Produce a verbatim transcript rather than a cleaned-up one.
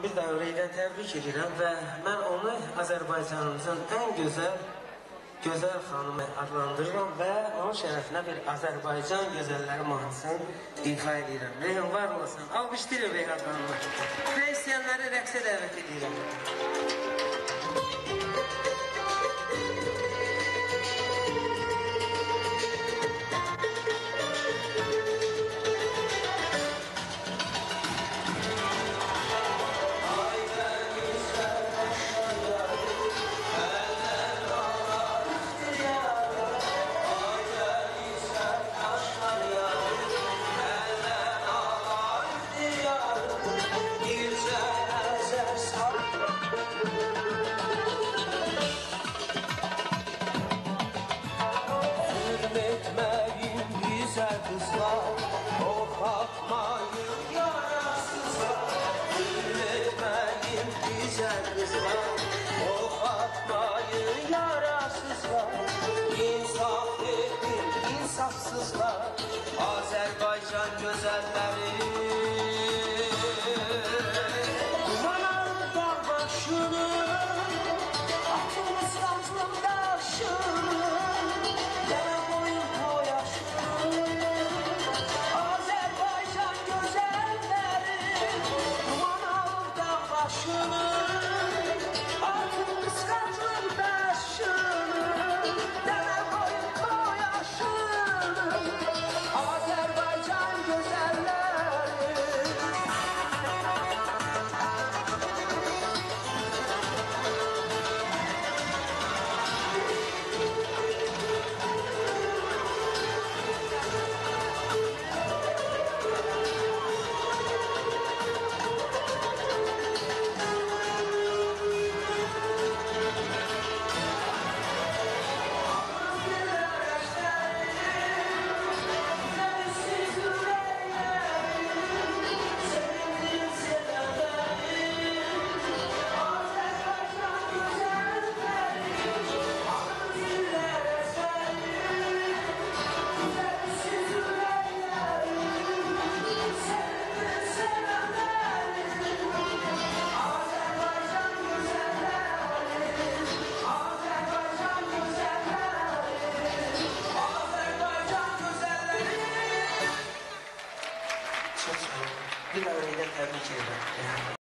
bir daha ürəkdən təbrik edirəm və mən onu Azərbaycanımızın ən gözəl, gözəl xanımı adlandırıram və onun şərəfinə bir Azərbaycan gözəlləri mahnısını ifa edirəm. Reyhan var olasın, almışdırım Reyhan xanımı. Və istəyənləri rəqsə dəvət edirəm. Kızlar, oh atmayın yarasızlar. Zulmetmeyin güzel kızlar, oh atmayın yarasızlar. İnsaf edin insafsızlar, Azerbaycan güzelleri. Duman aldı dağ başını, atımız sancım taşını. Bir daha ürəkdən təbrik edirəm.